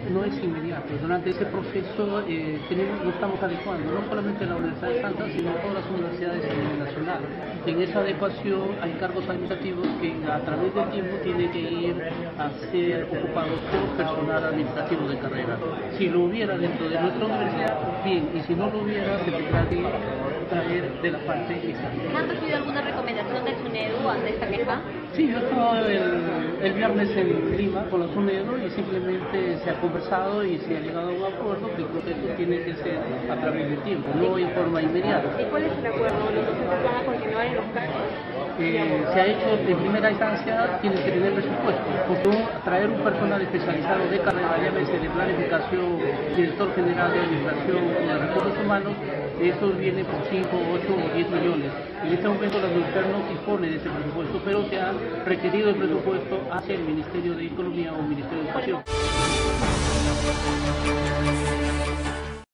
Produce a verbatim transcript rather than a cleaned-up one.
no es inmediato. Durante ese proceso eh, tenemos, lo estamos adecuando, no solamente la Universidad de Santa, sino todas las universidades a nivel nacional. En esa adecuación hay cargos administrativos que a través del tiempo tienen que ir a ser ocupados por personal administrativo de carrera. Si lo hubiera dentro de nuestra universidad, bien, y si no lo hubiera, se tendrá que traer de la parte extranjera. ¿Han recibido alguna recomendación del SUNEDU ante esta queja? Sí, yo estaba el, el viernes en Lima con la SUNEDU y simplemente se ha conversado y se ha llegado a un acuerdo que el proceso tiene que ser a través del tiempo, no en forma inmediata. ¿Y cuál es el acuerdo? ¿Los docentes van a continuar en los cargos? Eh, se ha hecho en primera instancia, tiene que tener presupuesto, porque traer un personal especializado de carrera, llámese de planificación, director general de administración o de recursos humanos, eso viene por cinco, ocho o diez millones. En este momento la universidad no dispone de ese presupuesto, pero se ha requerido el presupuesto hacia el Ministerio de Economía o Ministerio de Educación.